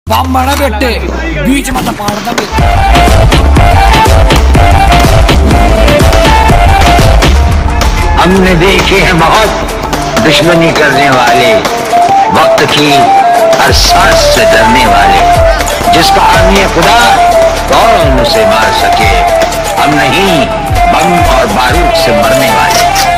बम बना बेटे बीच में पाड़ देंगे। हमने देखे हैं बहुत दुश्मनी करने वाले, वक्त की हर सांस से डरने वाले। जिसका हामी है खुदा कौन उसे मार सके, हम नहीं बम और बारूद से मरने वाले।